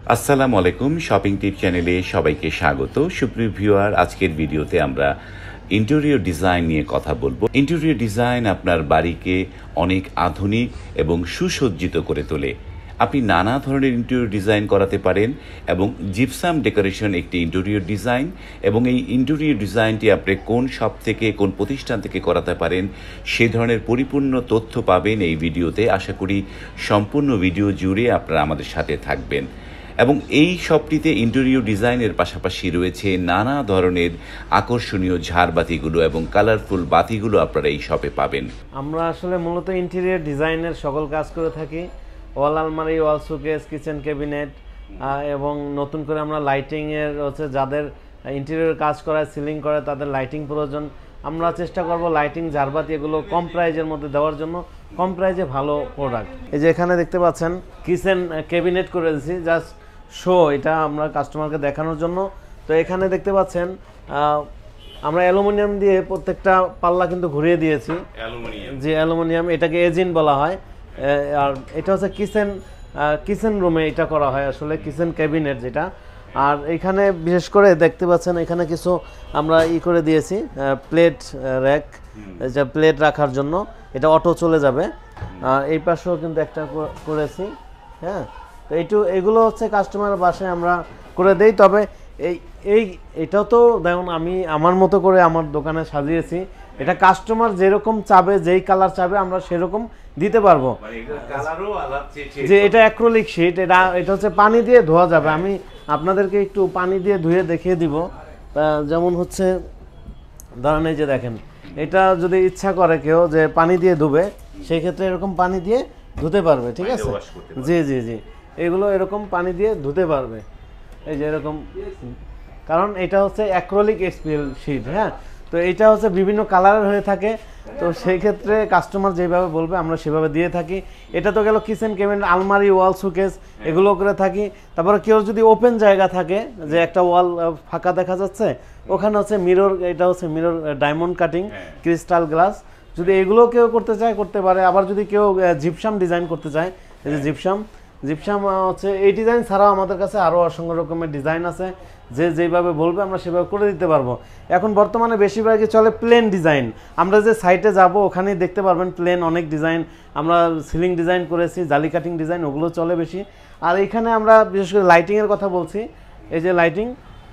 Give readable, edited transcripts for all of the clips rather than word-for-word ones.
আসসালামু আলাইকুম, শপিং টিপ চ্যানেলে সবাইকে স্বাগত। সুপ্রিয় ভিউয়ার, আজকের ভিডিওতে আমরা ইন্টেরিয়র ডিজাইন নিয়ে কথা বলবো। ইন্টেরিয়র ডিজাইন আপনার বাড়িকে অনেক আধুনিক এবং সুসজ্জিত করে তোলে। আপনি নানা ধরনের ইন্টেরিয়র ডিজাইন করাতে পারেন এবং জিপসাম ডেকোরেশন একটি ইন্টেরিয়র ডিজাইন, এবং এই ইন্টেরিয়র ডিজাইনটি আপনি কোন শপ থেকে, কোন প্রতিষ্ঠান থেকে করাতে পারেন সে ধরনের পরিপূর্ণ তথ্য পাবেন এই ভিডিওতে। আশা করি সম্পূর্ণ ভিডিও জুড়ে আপনারা আমাদের সাথে থাকবেন। এবং এই শপটিতে ইন্টেরিয়র ডিজাইনের পাশাপাশি রয়েছে নানা ধরনের আকর্ষণীয় ঝাড়বাতিগুলো এবং কালারফুল বাতিগুলো আপনারা এই শপে পাবেন। আমরা আসলে মূলত ইন্টেরিয়র ডিজাইনের সকল কাজ করে থাকি। ওয়াল আলমারি, ওয়াল শোকেস, কিচেন ক্যাবিনেট, এবং নতুন করে আমরা লাইটিংয়ের যাদের ইন্টেরিয়র কাজ করায়, সিলিং করে, তাদের লাইটিং প্রয়োজন, আমরা চেষ্টা করব লাইটিং, ঝাড়বাতি এগুলো কম প্রাইজের মধ্যে দেওয়ার জন্য, কম প্রাইজে ভালো প্রোডাক্ট। এই যে এখানে দেখতে পাচ্ছেন কিচেন ক্যাবিনেট করে দিয়েছি, জাস্ট শো, এটা আমরা কাস্টমারকে দেখানোর জন্য। তো এখানে দেখতে পাচ্ছেন আমরা অ্যালুমিনিয়াম দিয়ে প্রত্যেকটা পাল্লা কিন্তু ঘুরিয়ে দিয়েছি, যে অ্যালুমিনিয়াম, এটাকে এজিন বলা হয়। আর এটা হচ্ছে কিচেন রুমে এটা করা হয়, আসলে কিচেন ক্যাবিনেট যেটা। আর এখানে বিশেষ করে দেখতে পাচ্ছেন এখানে কিছু আমরা করে দিয়েছি প্লেট র্যাক, যা প্লেট রাখার জন্য, এটা অটো চলে যাবে। আর এই পাশেও কিন্তু একটা করেছি। হ্যাঁ, তো এগুলো হচ্ছে কাস্টমারের বাসায় আমরা করে দেই। তবে এটাও তো দেখুন, আমি আমার মতো করে আমার দোকানে সাজিয়েছি। এটা কাস্টমার যেরকম চাবে, যেই কালার চাবে, আমরা সেরকম দিতে পারবো। যে এটা অ্যাক্রিলিক শীট, এটা হচ্ছে পানি দিয়ে ধোয়া যাবে। আমি আপনাদেরকে একটু পানি দিয়ে ধুয়ে দেখিয়ে দিব। যেমন হচ্ছে ধরেন, এই যে দেখেন, এটা যদি ইচ্ছা করে কেউ যে পানি দিয়ে ধুবে, সেই ক্ষেত্রে এরকম পানি দিয়ে ধুতে পারবে। ঠিক আছে, জি জি জি, এগুলো এরকম পানি দিয়ে ধুতে পারবে। এই যে এরকম, কারণ এটা হচ্ছে অ্যাক্রিলিক এসপিএল শীট। হ্যাঁ, তো এটা হচ্ছে বিভিন্ন কালারের হয়ে থাকে। তো সেই ক্ষেত্রে কাস্টমার যেভাবে বলবে আমরা সেভাবে দিয়ে থাকি। এটা তো গেল কিচেন ক্যাবিনেট, আলমারি, ওয়াল শোকেস, এগুলো করে থাকি। তারপরে কেউ যদি ওপেন জায়গা থাকে, যে একটা ওয়াল ফাঁকা দেখা যাচ্ছে, ওখানে হচ্ছে মিরর, এটা হচ্ছে mirror, diamond cutting, crystal glass, যদি এগুলো কেউ করতে চায় করতে পারে। আবার যদি কেউ জিপসাম ডিজাইন করতে চায়, এই যে জিপসাম হচ্ছে, এই ডিজাইন ছাড়াও আমাদের কাছে আরও অসংখ্য রকমের ডিজাইন আছে। যে যেভাবে বলবে আমরা সেভাবে করে দিতে পারবো। এখন বর্তমানে বেশিরভাগই চলে প্লেন ডিজাইন। আমরা যে সাইটে যাব ওখানেই দেখতে পারবেন প্লেন অনেক ডিজাইন। আমরা সিলিং ডিজাইন করেছি, জালি কাটিং ডিজাইন, ওগুলো চলে বেশি। আর এইখানে আমরা বিশেষ করে লাইটিংয়ের কথা বলছি। এই যে লাইটিং,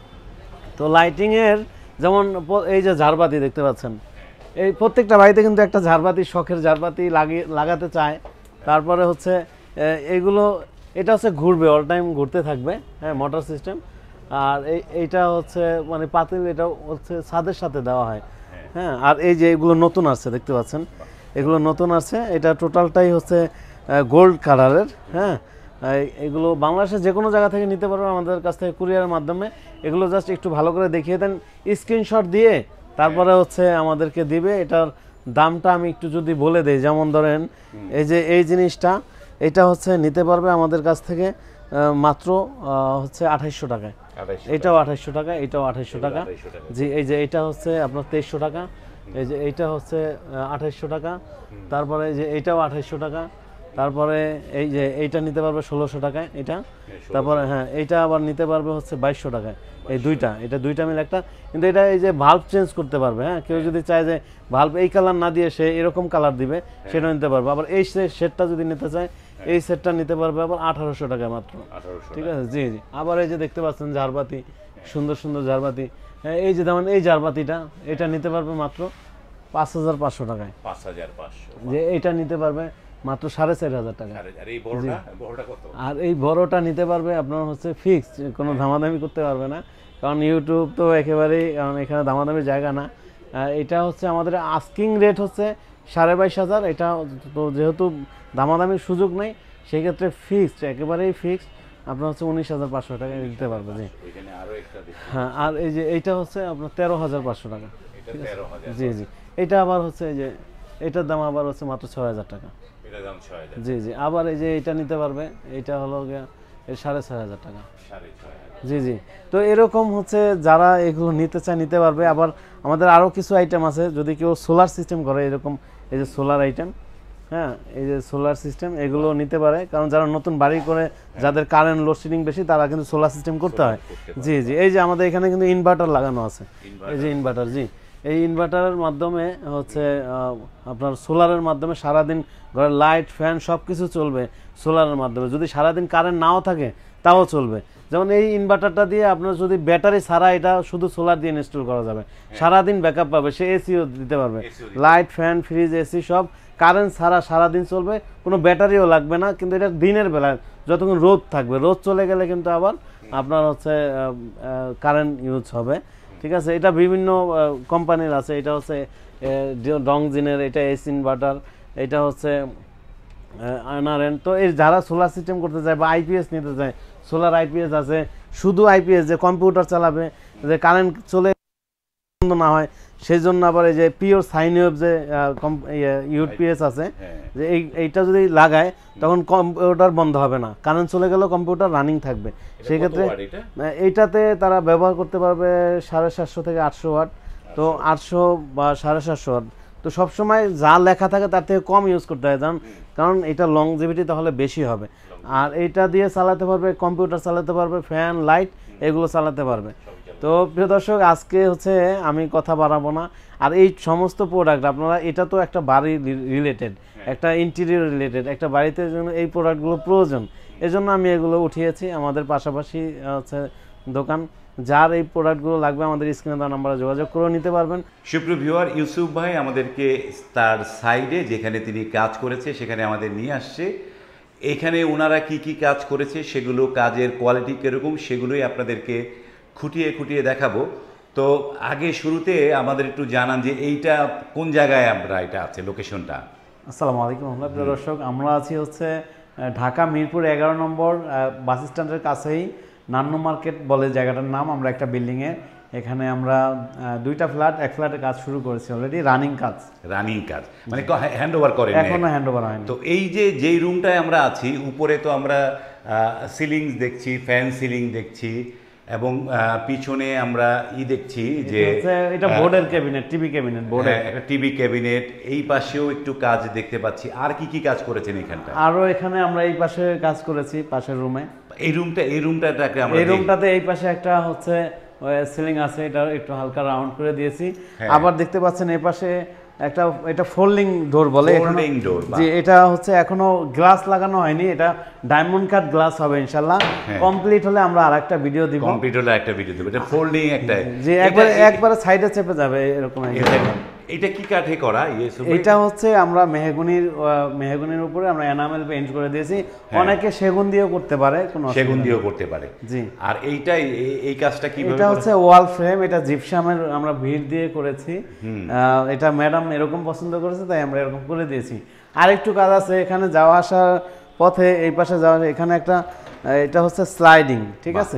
তো লাইটিংয়ের যেমন এই যে ঝাড়বাতি দেখতে পাচ্ছেন, এই প্রত্যেকটা বাড়িতে কিন্তু একটা ঝাড়বাতি, শখের ঝাড়বাতি লাগাতে চায়। তারপরে হচ্ছে এইগুলো, এটা হচ্ছে ঘুরবে, অল টাইম ঘুরতে থাকবে। হ্যাঁ, মোটর সিস্টেম। আর এইটা হচ্ছে মানে পাতিল, এটা হচ্ছে ছাদের সাথে দেওয়া হয়। হ্যাঁ, আর এই যে এগুলো নতুন আসছে, দেখতে পাচ্ছেন, এগুলো নতুন আসছে। এটা টোটালটাই হচ্ছে গোল্ড কালারের। হ্যাঁ, এগুলো বাংলাদেশে যে কোনো জায়গা থেকে নিতে পারবেন আমাদের কাছ থেকে কুরিয়ারের মাধ্যমে। এগুলো জাস্ট একটু ভালো করে দেখিয়ে দেন, স্ক্রিনশট দিয়ে তারপরে হচ্ছে আমাদেরকে দিবে। এটার দামটা আমি একটু যদি বলে দিই, যেমন ধরেন এই যে এই জিনিসটা, এটা হচ্ছে নিতে পারবে আমাদের কাছ থেকে মাত্র হচ্ছে 2800 টাকায়। এটাও 2800 টাকা, এটাও 2800 টাকা। জি, এই যে এটা হচ্ছে আপনার 2300 টাকা, এই যে এইটা হচ্ছে 2800 টাকা। তারপরে এই যে এইটাও 2800 টাকা। তারপরে এই যে এইটা নিতে পারবে 1600 টাকায় এটা। তারপরে হ্যাঁ, এইটা আবার নিতে পারবে হচ্ছে 2200 টাকায়। এই এটা দুইটা মিলে একটা। কিন্তু এটা এই যে ভাল্ব চেঞ্জ করতে পারবে। হ্যাঁ, কেউ যদি চায় যে ভাল্ব এই কালার না দিয়ে সে এরকম কালার দিবে, সেটা নিতে পারবে। আবার এই সেটটা যদি নিতে চায়, এই সেটটা নিতে পারবে আবার 1800 টাকায় মাত্র। ঠিক আছে, জি জি। আবার এই যে দেখতে পাচ্ছেন ঝাড়বাতি, সুন্দর সুন্দর ঝাড়বাতি। হ্যাঁ, এই যে যেমন এই ঝাড়বাতিটা, এটা নিতে পারবে মাত্র 5500 টাকায়। 5500, যে এইটা নিতে পারবে মাত্র 4500 টাকা। আর এই বড়টা নিতে পারবে আপনার হচ্ছে ফিক্সড, কোনো দামাদামি করতে পারবে না, কারণ ইউটিউব তো একেবারেই, কারণ এখানে দামাদামির জায়গা না। এটা হচ্ছে আমাদের আস্কিং রেট হচ্ছে 22,500। এটা তো যেহেতু দামাদামির সুযোগ নেই, সেই ক্ষেত্রে ফিক্সড, একেবারেই ফিক্সড আপনার হচ্ছে 19,500 টাকা দিতে পারবে। জি, হ্যাঁ। আর এই যে এইটা হচ্ছে আপনার 13,500 টাকা। জি জি, এটা আবার হচ্ছে এই যে এটার দাম আবার হচ্ছে মাত্র 6,000 টাকা। জি জি, আবার এই যে এটা নিতে পারবে, এটা হলো 6,500 টাকা। জি জি, তো এরকম হচ্ছে যারা এগুলো নিতে চায় নিতে পারবে। আবার আমাদের আরও কিছু আইটেম আছে, যদি কেউ সোলার সিস্টেম করে, এরকম এই যে সোলার আইটেম, হ্যাঁ, এই যে সোলার সিস্টেম এগুলো নিতে পারে, কারণ যারা নতুন বাড়ি করে যাদের কারেন্ট লোডশেডিং বেশি তারা কিন্তু সোলার সিস্টেম করতে হয়। জি জি, এই যে আমাদের এখানে কিন্তু ইনভার্টার লাগানো আছে, এই যে ইনভার্টার। জি, এই ইনভার্টারের মাধ্যমে হচ্ছে আপনার সোলারের মাধ্যমে সারাদিন ঘরের লাইট ফ্যান সব কিছু চলবে সোলারের মাধ্যমে। যদি সারাদিন কারেন্ট নাও থাকে তাও চলবে। যেমন এই ইনভার্টারটা দিয়ে আপনার যদি ব্যাটারি ছাড়া, এটা শুধু সোলার দিয়ে ইনস্টল করা যাবে, সারাদিন ব্যাকআপ পাবে, সে এসিও দিতে পারবে, লাইট ফ্যান ফ্রিজ এসি সব কারেন্ট ছাড়া সারাদিন চলবে, কোনো ব্যাটারিও লাগবে না। কিন্তু এটা দিনের বেলা যতক্ষণ রোদ থাকবে, রোদ চলে গেলে কিন্তু আবার আপনার হচ্ছে কারেন্ট ইউজ হবে। ঠিক আছে, এটা বিভিন্ন কোম্পানির আছে, এটা হচ্ছে ডংজিনের, এটা এস ইনভার্টার, এটা হচ্ছে আনারেন। তো এই যারা সোলার সিস্টেম করতে চায় বা আইপিএস নিতে চায়, সোলার আইপিএস আছে, শুধু আইপিএস যে কম্পিউটার চালাবে, যে কারেন্ট চলে বন্ধ না হয় সেই জন্য আবার এই যে পিওর সাইন ওয়েভ যে ইউপিএস আছে, যে এইটা যদি লাগায় তখন কম্পিউটার বন্ধ হবে না, কারেন্ট চলে গেলেও কম্পিউটার রানিং থাকবে। সেই ক্ষেত্রে এইটাতে তারা ব্যবহার করতে পারবে 750 থেকে 800 ওয়াট। তো 800 বা 750 ওয়াট, তো সবসময় যা লেখা থাকে তার থেকে কম ইউজ করতে হয়, কারণ এটা লংজিভিটি তাহলে বেশি হবে। আর এইটা দিয়ে চালাতে পারবে কম্পিউটার, চালাতে পারবে ফ্যান লাইট, এগুলো চালাতে পারবে। তো প্রিয় দর্শক, আজকে হচ্ছে আমি কথা বাড়াবো না। আর এই সমস্ত প্রোডাক্ট আপনারা, এটা তো একটা বাড়ি রিলেটেড, একটা ইন্টেরিয়র রিলেটেড, একটা বাড়িতে জন্য এই প্রোডাক্টগুলো প্রয়োজন, এজন্য আমি এগুলো উঠিয়েছি। আমাদের পাশাপাশি হচ্ছে দোকান, যার এই প্রোডাক্টগুলো লাগবে আমাদের স্ক্রিনে দেওয়া নাম্বারে যোগাযোগ করে নিতে পারবেন। সুপ্রিয় ভিউয়ার, ইউসুফ ভাই আমাদেরকে তার সাইডে যেখানে তিনি কাজ করেছে সেখানে আমাদের নিয়ে আসছে। এখানে ওনারা কি কি কাজ করেছে, সেগুলো কাজের কোয়ালিটি কীরকম, সেগুলোই আপনাদেরকে খুঁটিয়ে খুঁটিয়ে দেখাবো। তো আগে শুরুতে আমাদের একটু জানান যে এইটা কোন জায়গায় আমরা এটা আছে, লোকেশনটা। আসসালামু আলাইকুম প্রিয় দর্শক, আমরা আছি হচ্ছে ঢাকা মিরপুর 11 নম্বর বাস স্ট্যান্ডের কাছেই, নান্নু মার্কেট বলে জায়গাটার নাম। আমরা একটা বিল্ডিংয়ে, এখানে আমরা 2টা ফ্ল্যাট, এক ফ্ল্যাটে কাজ শুরু করেছি অলরেডি, রানিং কাজ মানে হ্যান্ড ওভার করেন? এখনো হ্যান্ড ওভার হয়নি। তো এই যে যেই রুমটায় আমরা আছি, উপরে তো আমরা সিলিং দেখছি, ফ্যান সিলিং দেখছি, এবং পিছনে আমরা দেখছি যে এটা বোর্ডের ক্যাবিনেট, টিভি ক্যাবিনেট, বোর্ডের একটা টিভি ক্যাবিনেট। এই পাশেও একটু কাজ দেখতে পাচ্ছি। আর কি কি কাজ করেছেন এখানটা? আরো এখানে আমরা এই পাশে কাজ করেছি, পাশের রুমে। এই রুমটাকে আমরা, এই রুমটাতে এই পাশে একটা হচ্ছে সিলিং আছে, এটা একটু হালকা রাউন্ড করে দিয়েছি। আবার দেখতে পাচ্ছেন এই পাশে একটা, এটা ফোল্ডিং ডোর বলে, ফোল্ডিং ডোর। জি, এটা হচ্ছে এখনো গ্লাস লাগানো হয়নি, এটা ডায়মন্ড কাট গ্লাস হবে ইনশাআল্লাহ। কমপ্লিট হলে আমরা আরেকটা ভিডিও দিব, এটা ফোল্ডিং একটা, যে একবারে সাইডে চেপে যাবে এরকম। এটা কি কাঠে করা? এটা হচ্ছে আমরা মেহগনির উপরে আমরা এনামেল পেইন্ট করে দিয়েছি। অনেকে সেগুন দিয়েও করতে পারে, কোনো সেগুন দিয়েও করতে পারে। জি। আর এইটাই, এই কাজটা কিভাবে? এটা হচ্ছে ওয়াল ফ্রেম, এটা জিপসামের আমরা ভিড় দিয়ে করেছি। এটা ম্যাডাম এরকম পছন্দ করেছে, তাই আমরা এরকম করে দিয়েছি। আর একটু কাজ আছে এখানে, যাওয়া আসার পথে এই পাশে যাওয়া, এখানে একটা, এটা হচ্ছে স্লাইডিং, ঠিক আছে।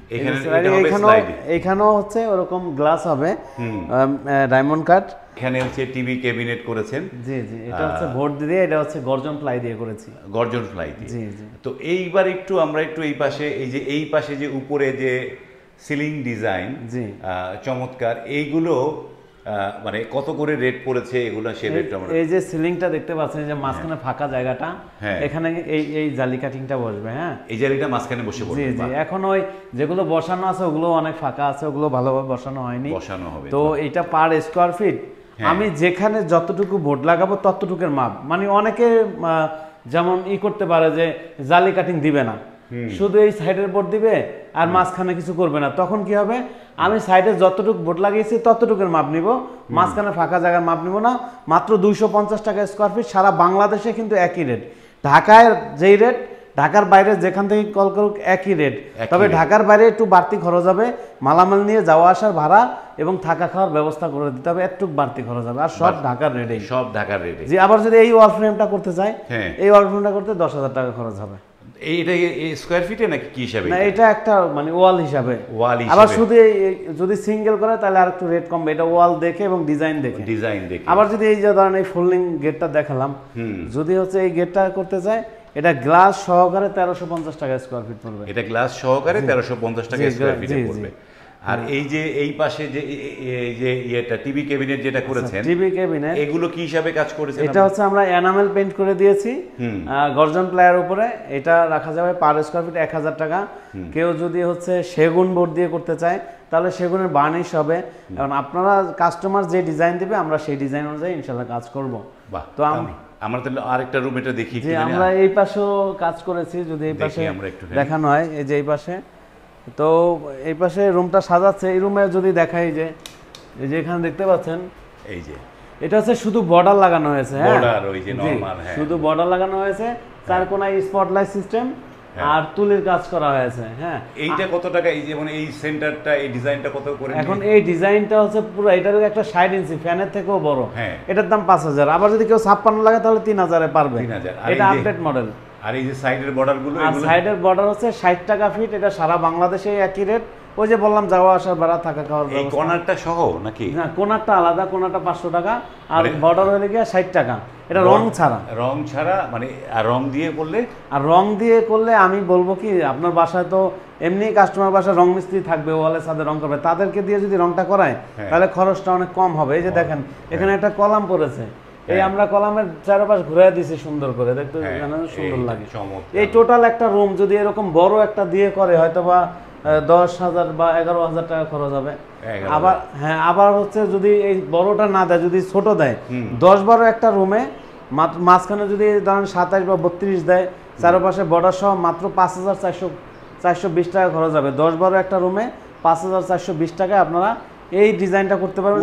এখানেও হচ্ছে ওরকম গ্লাস হবে, ডায়মন্ড কাট। এখানে হচ্ছে টিভি ক্যাবিনেট করেছেন। জি জি, এটা হচ্ছে বোর্ড দিয়ে, এটা হচ্ছে গর্জন প্লাই দিয়ে করেছি। গর্জন প্লাই দিয়ে। জি জি। তো এইবার আমরা একটু এই পাশে যে উপরে যে সিলিং ডিজাইন, জি, চমৎকার। এইগুলো মানে কত করে রেট পড়েছে এগুলো, সেই রেটটা আমরা, এই যে সিলিংটা দেখতে পাচ্ছেন, যে মাঝখানে ফাঁকা জায়গাটা, এখানে এই জালি কাটিংটা বসবে। হ্যাঁ, এই জালিটা মাঝখানে বসে পড়বে। জি জি। এখন ওই যেগুলো বসানো আছে ওগুলো অনেক ফাঁকা আছে, ওগুলো ভালোভাবে বসানো হয়নি, বসানো হবে। তো এটা পার স্কয়ার ফিট আমি যেখানে যতটুকু বোর্ড লাগাবো ততটুকুর মাপ, মানে অনেকে যেমন করতে পারে যে জালি কাটিং দিবে না, শুধু এই সাইডের বোর্ড দিবে আর মাঝখানে কিছু করবে না। তখন কি হবে, আমি সাইডে যতটুকু বোর্ড লাগিয়েছি ততটুকুর মাপ নিব, মাঝখানে ফাঁকা জায়গার মাপ নিব না। মাত্র 250 টাকা স্কয়ার ফিট। সারা বাংলাদেশে কিন্তু একই রেট, ঢাকায় যেই রেট, ঢাকার বাইরে যেখান থেকে কল করুক একই রেট। তবে ঢাকার বাইরে একটু বাড়তি খরচ হবে, মালামাল নিয়ে যাওয়া আসার ভাড়া এবং থাকা খাওয়ার ব্যবস্থা করে দিতে হবে, একটু বাড়তি খরচ হবে। আর সব ঢাকার রেটে, সব ঢাকার রেটে। জি। আবার যদি এই ওয়াল ফ্রেমটা করতে চাই, এই ওয়াল ফ্রেমটা করতে 10,000 টাকা খরচ হবে। এইটা স্কয়ার ফিটে নাকি কি হিসাবে? না, এটা একটা মানে ওয়াল হিসাবে। আবার শুধু যদি সিঙ্গেল করে তাহলে আর একটু রেট কমবে, এটা ওয়াল দেখে এবং ডিজাইন দেখে। আবার যদি এই যে ধরেন এই ফোল্ডিং গেটটা দেখালাম, যদি হচ্ছে এই গেটটা করতে চাই, এটা গ্লাস সহকারে 1350 টাকা স্কয়ার ফিট পড়বে। এটা গ্লাস সহকারে 1350 টাকা স্কয়ার ফিট পড়বে। আর এই যে এই পাশে যে এই যে এটা টিভি ক্যাবিনেট যেটা করেছেন, টিভি ক্যাবিনেট, এগুলো কি হিসাবে কাজ করেছেন? এটা হচ্ছে আমরা এনামেল পেইন্ট করে দিয়েছি গর্জন প্লাইয়ের উপরে। এটা রাখা যাবে পার স্কয়ার ফিট 1000 টাকা। কেউ যদি হচ্ছে সেগুন বোর্ড দিয়ে করতে চায় তাহলে সেগুনের বার্নিশ হবে। এখন আপনারা কাস্টমার যে ডিজাইন দিবে আমরা সেই ডিজাইন অনুযায়ী ইনশাআল্লাহ কাজ করব। তো আমরা তাহলে আরেকটা রুম এটা দেখি। যে আমরা এই পাশেও কাজ করেছি, যদি এই পাশে দেখানো হয়, এই যে এই পাশে, তো এই পাশে রুমটা সাজাচ্ছে। এই রুমে যদি দেখাই যে এই যে এখানে দেখতে পাচ্ছেন, এই যে এটা হচ্ছে শুধু বর্ডার লাগানো হয়েছে। হ্যাঁ, বর্ডার ওই যে নরমাল, হ্যাঁ, শুধু বর্ডার লাগানো হয়েছে, চার কোণায় স্পটলাইট সিস্টেম আর তুলির কাজ করা হয়েছে। হ্যাঁ, এইটা কত টাকা? এই যেমন এই সেন্টারটা, এই ডিজাইনটা কত করে? এখন এই ডিজাইনটা হচ্ছে পুরো এটার একটা 60 ইঞ্চি ফ্যানের থেকেও বড়। হ্যাঁ, এটার দাম 5000। আবার যদি কেউ 56 লাগে তাহলে 3000 এ পারবে। 3000। এটা আপডেট মডেল। আর এই যে সাইডের বর্ডারগুলো, আর সাইডের বর্ডার হচ্ছে 60 টাকা ফিট। এটা সারা বাংলাদেশে একই রেট। ওই যে বললাম যাওয়া আসার ভাড়া, থাকা খাওয়ার এই কর্নারটা সহ নাকি? না, কোণারটা আলাদা, কোণারটা 500 টাকা আর বর্ডার হয়ে গিয়ে 60 টাকা। এটা রং ছাড়া। রং ছাড়া মানে, আর রং দিয়ে করলে? আর রং দিয়ে করলে আমি বলবো কি, আপনার বাসায় তো এমনি কাস্টমার বাসায় রং মিস্ত্রি থাকবে, ওয়ালে ছাদে রং করবে, তাদেরকে দিয়ে যদি রংটা করায় তাহলে খরচটা অনেক কম হবে। এই যে দেখেন এখানে একটা কলাম পড়েছে, এই আমরা কলামের চারপাশ ঘুরে দিয়েছি সুন্দর করে, দেখতে সুন্দর লাগে। এই টোটাল একটা রুম যদি এরকম বড় একটা দিয়ে করে হয়তো বা 10,000 বা 11,000 টাকা খরচ হবে। আবার হ্যাঁ, আবার হচ্ছে যদি এই বড়টা না দেয়, যদি ছোট দেয়, 10-12 একটা রুমে মাঝখানে যদি ধরেন 27 বা 32 দেয়, চারপাশে বর্ডার সহ মাত্র 5,420 টাকা খরচ হবে। 10-12 একটা রুমে 5,420 টাকায় আপনারা এই ডিজাইনটা করতে পারবেন।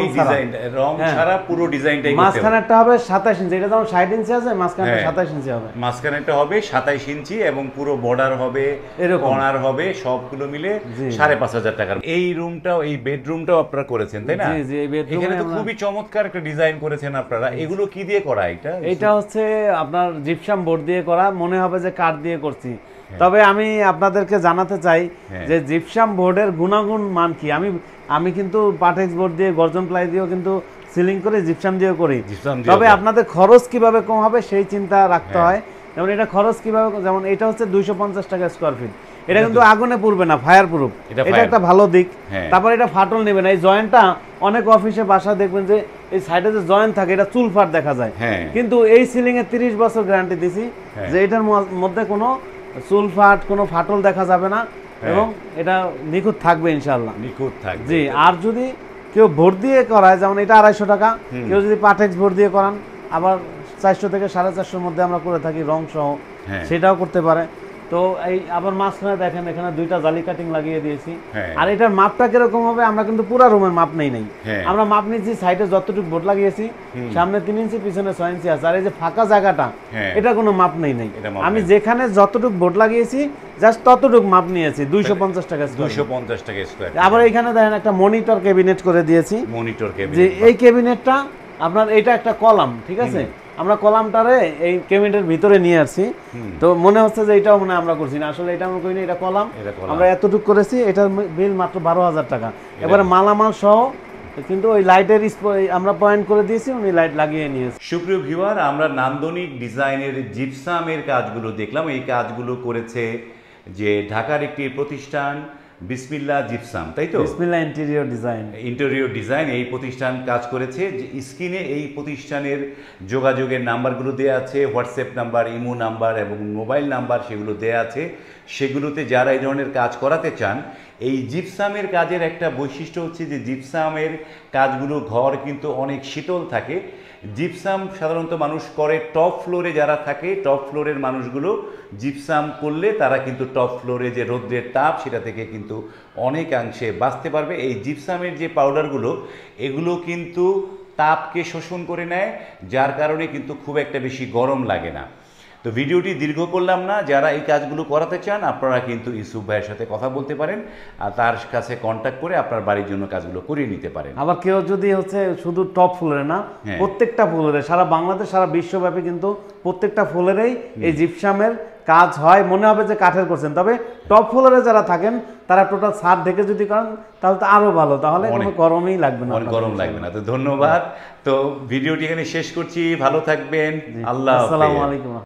রং ছাড়া পুরো ডিজাইনটাই করতে হবে। মাঝখানেরটা হবে 27 ইঞ্চি, এটা যেমন 60 ইঞ্চি আছে, মাঝখানেটা 27 ইঞ্চি হবে। মাঝখানেটা হবে 27 ইঞ্চি এবং পুরো বর্ডার হবে, কর্নার হবে, সবগুলো মিলে 5,500 টাকার। এই রুমটাও, এই বেডরুমটাও আপনারা করেছেন তাই না? জি জি, এই বেডরুমে এখানে তো খুবই চমৎকার একটা ডিজাইন করেছেন আপনারা। এগুলো কি দিয়ে করা? এটা হচ্ছে আপনার জিপসাম বোর্ড দিয়ে করা, মনে হবে যে কাঠ দিয়ে করছি। তবে আমি আপনাদেরকে জানাতে চাই যে জিপসাম বোর্ডের গুণাগুণ মান কি। আমি কিন্তু পাটেক্স বোর্ড দিয়ে, গর্জন প্লাই দিয়েও কিন্তু সিলিং করে, জিপসাম দিয়েও করি। তবে আপনাদের খরচ কিভাবে কম হবে সেই চিন্তা রাখতে হয়। যেমন এটা খরচ কিভাবে, যেমন এটা হচ্ছে 250 টাকা স্কয়ার ফিট। এটা কিন্তু আগুনে পুড়বে না, ফায়ার প্রুফ। এটা একটা ভালো দিক। তারপর এটা ফাটল নেবে না। এই জয়েন্টটা অনেক অফিসে বাসা দেখবেন যে এই সাইডে যে জয়েন্ট থাকে এটা চুল ফাট দেখা যায়, কিন্তু এই সিলিং এ 30 বছর গ্যারান্টি দিছি যে এটার মধ্যে কোনো চুল ফাট, কোনো ফাটল দেখা যাবে না এবং এটা নিখুঁত থাকবে ইনশাআল্লাহ। নিখুঁত থাকবে। জি, আর যদি কেউ ভোট দিয়ে করায়, যেমন এটা 250 টাকা, কেউ যদি পাটেক্স ভোট দিয়ে করান আবার 400 থেকে 450 মধ্যে আমরা করে থাকি রং সহ, সেটাও করতে পারে। তো এই আবার মাঝখানে দেখেন এখানে 2টা জালি কাটিং লাগিয়ে দিয়েছি। আর এটার মাপটা কিরকম হবে, আমরা কিন্তু পুরো রুমের মাপ নেই, আমরা মাপ নিয়েছি সাইডে যতটুকু বোর্ড লাগিয়েছি, সামনে 3 ইঞ্চি পিছনে 6 ইঞ্চি আছে। আর এই যে ফাঁকা জায়গাটা, এটা কোনো মাপ নেই। আমি যেখানে যতটুকু বোর্ড লাগিয়েছি জাস্ট ততটুকু মাপ নিয়েছি। 250 টাকা স্কয়ার। 250 টাকা স্কয়ার। আবার এখানে দেখেন একটা মনিটর ক্যাবিনেট করে দিয়েছি। মনিটর ক্যাবিনেট, যে এই ক্যাবিনেটটা আপনার, এটা একটা কলাম, ঠিক আছে, আমরা কলামটারে এই ক্যাবিনেটের ভিতরে নিয়ে আসছি। তো মনে হচ্ছে যে এটাও মনে আমরা করছি না, আসলে এটা আমরা করিনি, এটা কলাম। আমরা এতটুকু করেছি, এটার বিল মাত্র 12,000 টাকা। এবারে মালামাল সহ, কিন্তু ওই লাইটের আমরা পয়েন্ট করে দিয়েছি, উনি লাইট লাগিয়ে নিয়েছে। সুপ্রিয় ভিউয়ার, আমরা নান্দনিক ডিজাইনের জিপসামের কাজগুলো দেখলাম। এই কাজগুলো করেছে যে ঢাকার একটি প্রতিষ্ঠান বিসমিল্লাহ জিপসাম, তাই তো? বিসমিল্লাহ ইন্টেরিয়র ডিজাইন। ইন্টেরিয়র ডিজাইন এই প্রতিষ্ঠান কাজ করেছে। যে স্ক্রিনে এই প্রতিষ্ঠানের যোগাযোগের নাম্বারগুলো দেওয়া আছে, হোয়াটসঅ্যাপ নাম্বার, ইমো নাম্বার এবং মোবাইল নাম্বার সেগুলো দেওয়া আছে। সেগুলোতে যারা এই ধরনের কাজ করাতে চান, এই জিপসামের কাজের একটা বৈশিষ্ট্য হচ্ছে যে জিপসামের কাজগুলো ঘর কিন্তু অনেক শীতল থাকে। জিপসাম সাধারণত মানুষ করে টপ ফ্লোরে, যারা থাকে টপ ফ্লোরের মানুষগুলো জিপসাম করলে তারা কিন্তু টপ ফ্লোরে যে রৌদ্রের তাপ সেটা থেকে কিন্তু অনেকাংশে বাঁচতে পারবে। এই জিপসামের যে পাউডারগুলো, এগুলো কিন্তু তাপকে শোষণ করে নেয়, যার কারণে কিন্তু খুব একটা বেশি গরম লাগে না। তো ভিডিওটি দীর্ঘ করলাম না। যারা এই কাজগুলো করাতে চান আপনারা কিন্তু ইউসুফ ভাইয়ের সাথে কথা বলতে পারেন আর তার কাছে কন্ট্যাক্ট করে আপনার বাড়ির জন্য কাজগুলো করিয়ে নিতে পারেন। আবার কেউ যদি হচ্ছে শুধু টপ ফ্লোরে না, প্রত্যেকটা ফ্লোরে, সারা বাংলাদেশ সারা বিশ্বব্যাপী কিন্তু প্রত্যেকটা ফ্লোরেই এই জিপসামের কাজ হয়। মনে হবে যে কাঠের করছেন, তবে টপ ফ্লোরে যারা থাকেন তারা টোটাল ছাদ ঢেকে যদি করেন তাহলে তো আরো ভালো, তাহলে কোনো গরমই লাগবে না, গরম লাগবে না। তো ধন্যবাদ। তো ভিডিওটি এখানে শেষ করছি, ভালো থাকবেন, আল্লাহ হাফেজ। আসসালামু আলাইকুম।